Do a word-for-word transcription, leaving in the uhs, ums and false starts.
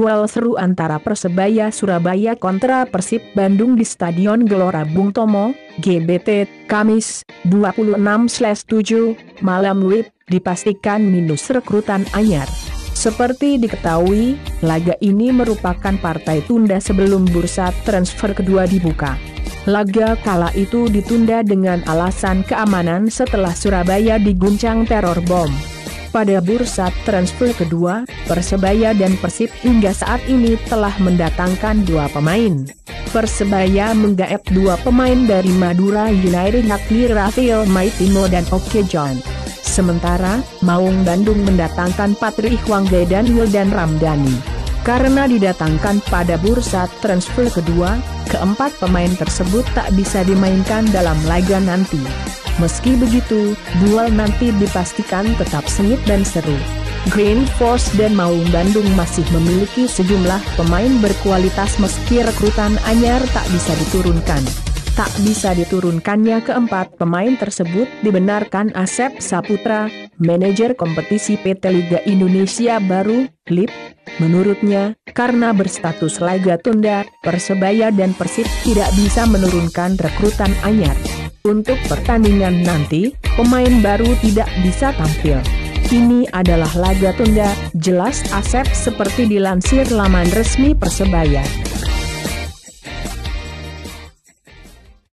duel seru antara Persebaya Surabaya kontra Persib Bandung di Stadion Gelora Bung Tomo, G B T, Kamis, dua puluh enam tujuh, malam W I B, dipastikan minus rekrutan anyar. Seperti diketahui, laga ini merupakan partai tunda sebelum bursa transfer kedua dibuka. Laga kala itu ditunda dengan alasan keamanan setelah Surabaya diguncang teror bom. Pada bursa transfer kedua, Persebaya dan Persib hingga saat ini telah mendatangkan dua pemain. Persebaya menggaet dua pemain dari Madura United yakni Rafael Maitimo dan Oke John. Sementara, Maung Bandung mendatangkan Patri Ikhwangge dan Wildan Ramdhani. Karena didatangkan pada bursa transfer kedua, keempat pemain tersebut tak bisa dimainkan dalam laga nanti. Meski begitu, duel nanti dipastikan tetap sengit dan seru. Green Force dan Maung Bandung masih memiliki sejumlah pemain berkualitas meski rekrutan anyar tak bisa diturunkan. Tak bisa diturunkannya keempat pemain tersebut dibenarkan Asep Saputra, manajer kompetisi P T Liga Indonesia Baru, L I P. Menurutnya, karena berstatus laga tunda, Persebaya dan Persib tidak bisa menurunkan rekrutan anyar. Untuk pertandingan nanti, pemain baru tidak bisa tampil. Ini adalah laga tunda, jelas Asep seperti dilansir laman resmi Persebaya.